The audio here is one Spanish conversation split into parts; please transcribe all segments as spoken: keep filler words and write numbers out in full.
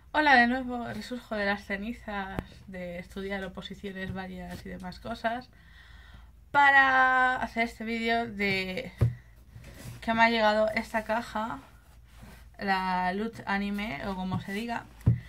Hola de nuevo, resurjo de las cenizas de estudiar oposiciones varias y demás cosas para hacer este vídeo de que me ha llegado esta caja, la Loot Anime o como se diga,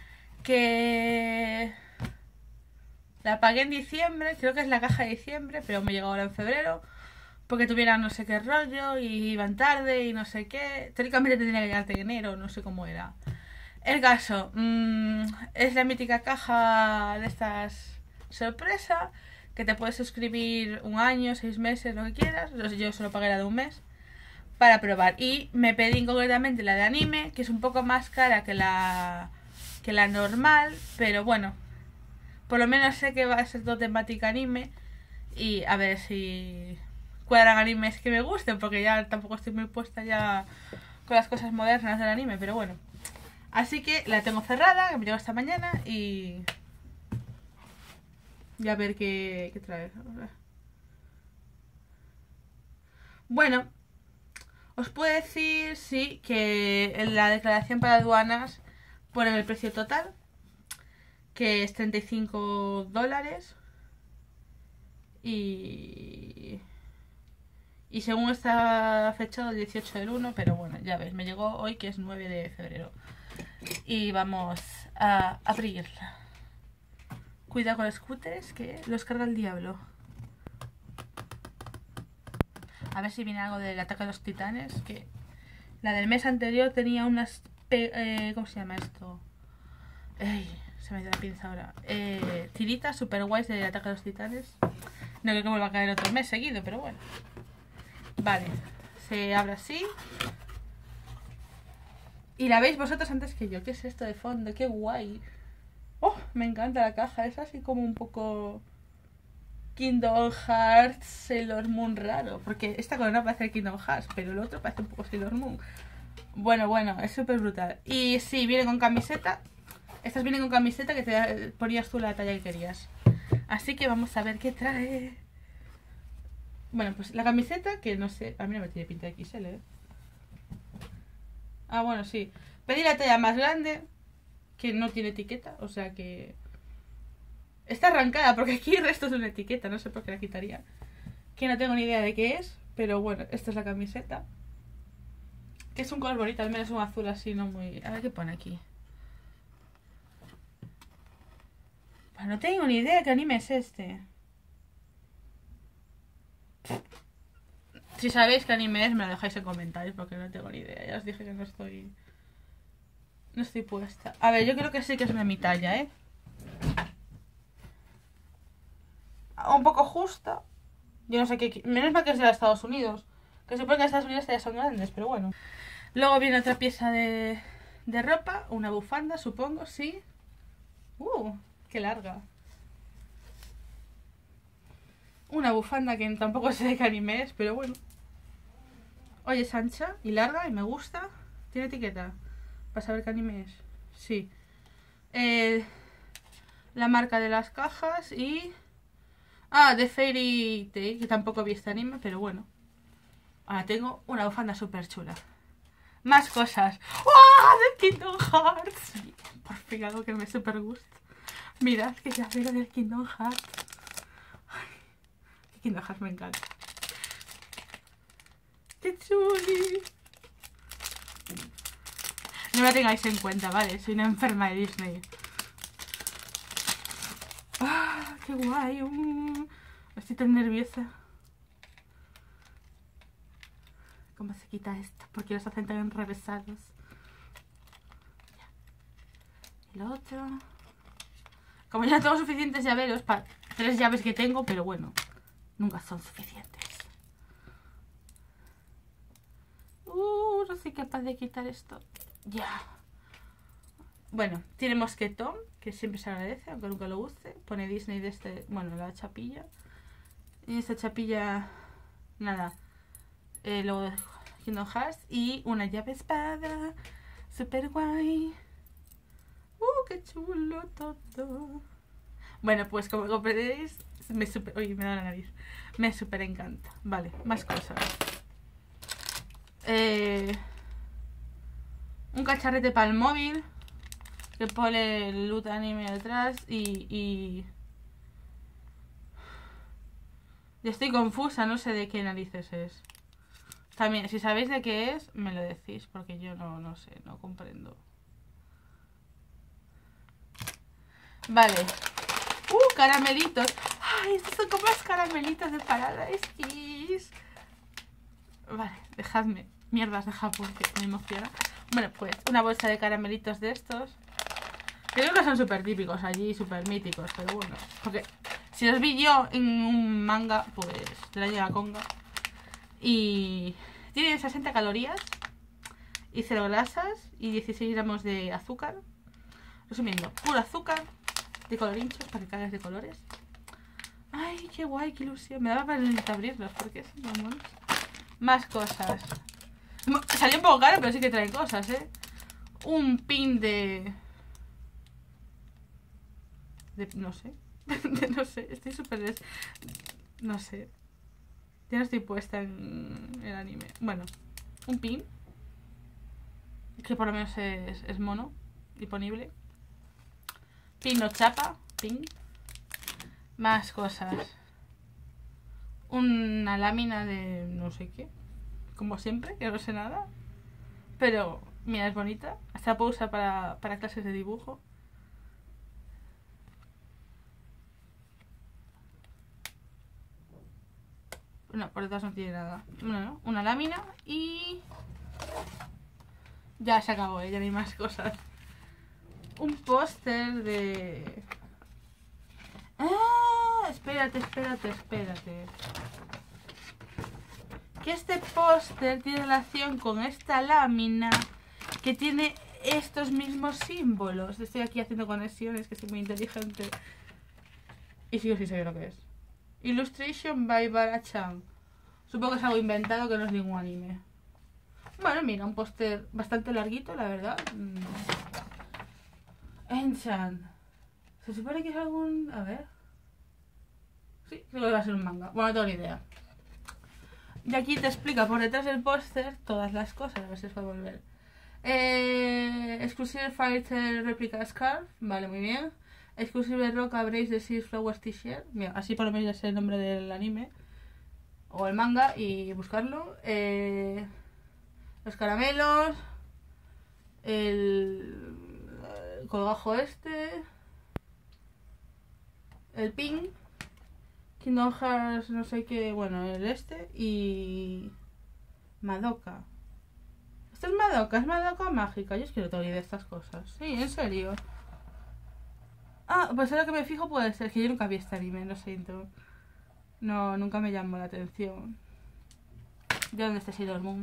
que la pagué en diciembre, creo que es la caja de diciembre, pero me llegó ahora en febrero porque tuvieran no sé qué rollo y iban tarde y no sé qué. Teóricamente tendría que llegar de enero, no sé cómo era. El caso, mmm, es la mítica caja de estas sorpresa que te puedes suscribir un año, seis meses, lo que quieras. Yo solo pagué la de un mes para probar. Y me pedí concretamente la de anime, que es un poco más cara que la, que la normal, pero bueno, por lo menos sé que va a ser todo temática anime. Y a ver si cuadran animes que me gusten, porque ya tampoco estoy muy puesta ya con las cosas modernas del anime, pero bueno. Así que la tengo cerrada, que me llegó esta mañana y... y a ver qué, qué trae. Bueno, os puedo decir, sí, que en la declaración para aduanas ponen el precio total, que es treinta y cinco dólares. Y... y según está fechado el dieciocho del uno, pero bueno, ya ves, me llegó hoy que es nueve de febrero. Y vamos a abrirla. Cuidado con los scooters, que los carga el diablo. A ver si viene algo del ataque a los titanes. Que la del mes anterior tenía unas... Eh, ¿Cómo se llama esto? Ey, se me dio la pinza ahora. Eh, tiritas super guays del ataque a los titanes. No creo que vuelva a caer otro mes seguido, pero bueno. Vale, se abre así. Y la veis vosotros antes que yo. ¿Qué es esto de fondo? ¡Qué guay! ¡Oh! Me encanta la caja. Es así como un poco... Kingdom Hearts, Sailor Moon raro. Porque esta corona parece el Kingdom Hearts, pero el otro parece un poco Sailor Moon. Bueno, bueno, es súper brutal. Y sí, viene con camiseta. Estas vienen con camiseta que te ponías tú la talla que querías. Así que vamos a ver qué trae. Bueno, pues la camiseta, que no sé, a mí no me tiene pinta de equis ele, ¿eh? Ah, bueno, sí. Pedí la talla más grande, que no tiene etiqueta, o sea que... está arrancada, porque aquí el resto es una etiqueta, no sé por qué la quitaría. Que no tengo ni idea de qué es, pero bueno, esta es la camiseta. Que es un color bonito, al menos un azul así, no muy... A ver qué pone aquí. Pues no tengo ni idea de qué anime es este. Si sabéis qué anime es, me lo dejáis en comentarios, porque no tengo ni idea. Ya os dije que no estoy... no estoy puesta. A ver, yo creo que sí que es una mi talla, ¿eh? Un poco justa. Yo no sé qué... menos mal que es de Estados Unidos. Que se supone que en Estados Unidos ya son grandes, pero bueno. Luego viene otra pieza de, de ropa. Una bufanda, supongo, sí. Uh, qué larga. Una bufanda que tampoco sé de qué anime es, pero bueno. Oye, es ancha y larga y me gusta. ¿Tiene etiqueta? Para saber qué anime es. Sí. Eh, la marca de las cajas y... ah, de Fairy Tail, que tampoco vi este anime, pero bueno. Ahora tengo una bufanda súper chula. Más cosas. ¡Oh! ¡De Kingdom Hearts! Por fin algo que me súper gusta. Mirad que ya veo del Kingdom Hearts. Ay, Kingdom Hearts me encanta. ¡Qué chuli! No me tengáis en cuenta, ¿vale? Soy una enferma de Disney. ¡Ah! ¡Qué guay! Uh, estoy tan nerviosa. ¿Cómo se quita esto? Porque los hacen tan enrevesados. El otro... como ya tengo suficientes llaveros para tres llaves que tengo, pero bueno, nunca son suficientes. Uh, no soy capaz de quitar esto. Ya. Bueno, tiene mosquetón, que siempre se agradece, aunque nunca lo use. Pone Disney de este... bueno, la chapilla. Y esta chapilla... nada. Eh, luego de Kingdom Hearts. Y una llave espada. Super guay. Uh, qué chulo todo. Bueno, pues como comprenderéis, me super... uy, me da la nariz. Me super encanta. Vale, más cosas. Eh... un cacharrete para el móvil. que pone Loot Anime detrás y, y... Yo estoy confusa, no sé de qué narices es. También, si sabéis de qué es, me lo decís, porque yo no, no sé, no comprendo. Vale. ¡Uh, caramelitos! ¡Ay, estos son como los caramelitos de Paradise Kiss! Vale, dejadme. Mierdas de Japón, que me emociona. Bueno, pues una bolsa de caramelitos de estos. Creo que son súper típicos allí, súper míticos, pero bueno. Porque si los vi yo en un manga, pues de la Ñuga Conga. Y tiene sesenta calorías y cero grasas y dieciséis gramos de azúcar. Resumiendo, puro azúcar de colorinchos para que cagas de colores. Ay, qué guay, qué ilusión. Me daba para abrirlos porque son muy monos. Más cosas. Salió un poco caro, pero sí que traen cosas, ¿eh? Un pin de... de no sé. de, no sé, estoy súper... Des... No sé. Ya no estoy puesta en el anime. Bueno, un pin. Que por lo menos es, es mono. Disponible. Pin no chapa. Pin. Más cosas. Una lámina de no sé qué. Como siempre, que no sé nada. Pero, mira, es bonita. Hasta la puedo usar para, para clases de dibujo. No, por detrás no tiene nada. Bueno, una lámina y... Ya se acabó, ¿eh? Ya no hay más cosas. Un póster de... ¡Ah! Espérate, espérate, espérate. Que este póster tiene relación con esta lámina que tiene estos mismos símbolos. Estoy aquí haciendo conexiones, que soy muy inteligente. Y sigo sin saber lo que es. Illustration by Bara-chan. Supongo que es algo inventado, que no es ningún anime. Bueno, mira, un póster bastante larguito, la verdad. Enchan. ¿Se supone que es algún...? A ver... Sí, creo que va a ser un manga. Bueno, no tengo ni idea. Y aquí te explica por detrás del póster todas las cosas. A ver si os puedo volver. Eh, Exclusive Fighter Replica Scarf. Vale, muy bien. Exclusive Rock Brace de Seas Flowers T-shirt. Mira, así por lo menos ya sé el nombre del anime. O el manga y buscarlo. Eh, los caramelos. El, el colgajo este. El pin. Kingdom Hearts, no sé qué, bueno, el este y... Madoka. ¿Esto es Madoka? ¿Es Madoka mágica? Yo es que no tengo ni idea de estas cosas. Sí, en serio. Ah, pues ahora que me fijo puede ser, que yo nunca vi este anime, lo siento. No, nunca me llamó la atención. ¿De dónde está Sailor Moon?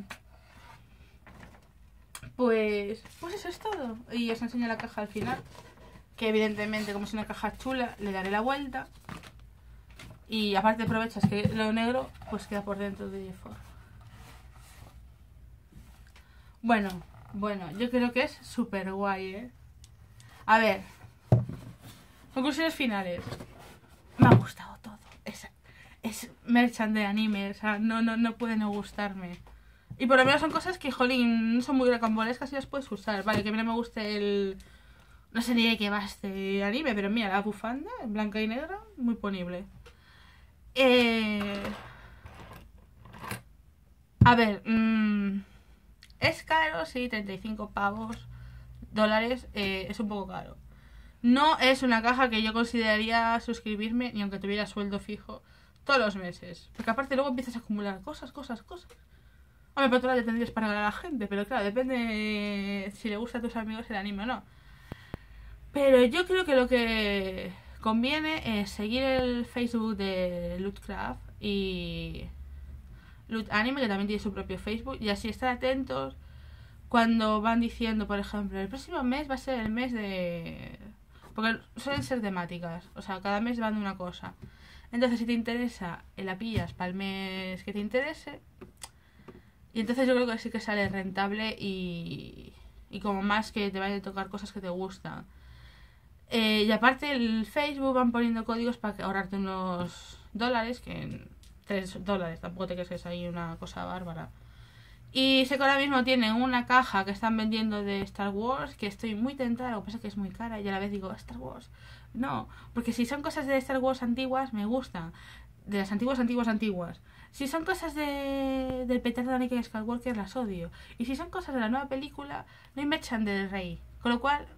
Pues... Pues eso es todo. Y os enseño la caja al final. Que evidentemente, como es una caja chula, le daré la vuelta. Y aparte aprovechas que lo negro pues queda por dentro de forma. Bueno, bueno, yo creo que es súper guay, ¿eh? A ver, conclusiones finales. Me ha gustado todo. Es, es merchant de anime, o sea, no, no, no puede no gustarme. Y por lo menos son cosas que, jolín, no son muy rocambolescas y las puedes usar. Vale, que a mí no me guste el... No sé ni de qué va este anime, pero mira, la bufanda en blanca y negra, muy ponible. Eh... A ver, mmm, es caro, sí, treinta y cinco pavos, dólares, eh, es un poco caro. No es una caja que yo consideraría suscribirme, ni aunque tuviera sueldo fijo, todos los meses. Porque aparte luego empiezas a acumular cosas, cosas, cosas. Hombre, por otro lado tendrías para ganar a la gente, pero claro, depende si le gusta a tus amigos el anime o no. Pero yo creo que lo que... conviene es seguir el Facebook de Lootcraft y Loot Anime, que también tiene su propio Facebook, y así estar atentos cuando van diciendo, por ejemplo, el próximo mes va a ser el mes de... Porque suelen ser temáticas, o sea, cada mes van de una cosa. Entonces, si te interesa, la pillas para el mes que te interese, y entonces yo creo que sí que sale rentable y, y como más que te vayan a tocar cosas que te gustan. Eh, y aparte el Facebook van poniendo códigos para ahorrarte unos dólares, que tres dólares, tampoco te crees que es ahí una cosa bárbara. Y sé que ahora mismo tienen una caja que están vendiendo de Star Wars, que estoy muy tentada, lo que pasa es que es muy cara y a la vez digo, Star Wars, no, porque si son cosas de Star Wars antiguas, me gustan, de las antiguas, antiguas, antiguas. Si son cosas de del petardo de Anakin Skywalker, las odio. Y si son cosas de la nueva película, no me echan del rey. Con lo cual,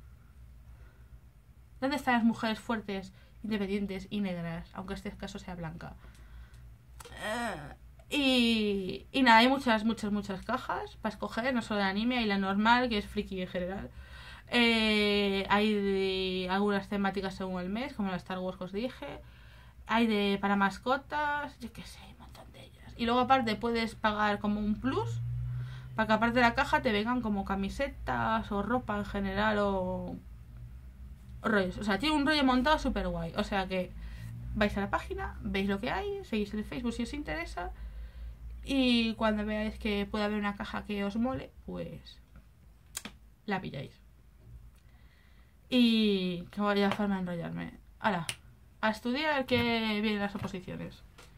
¿dónde están las mujeres fuertes, independientes y negras? Aunque este caso sea blanca. Uh, y, y nada, hay muchas, muchas, muchas cajas para escoger, no solo de anime, hay la normal, que es friki en general. Eh, hay de algunas temáticas según el mes, como la Star Wars que os dije. Hay de para mascotas, yo qué sé, un montón de ellas. Y luego aparte puedes pagar como un plus, para que aparte de la caja te vengan como camisetas o ropa en general o... rollos. O sea, tiene un rollo montado súper guay. O sea que vais a la página, veis lo que hay, seguís el Facebook si os interesa. Y cuando veáis que puede haber una caja que os mole, pues la pilláis. Y que vaya forma de enrollarme. Ahora, a estudiar que vienen las oposiciones.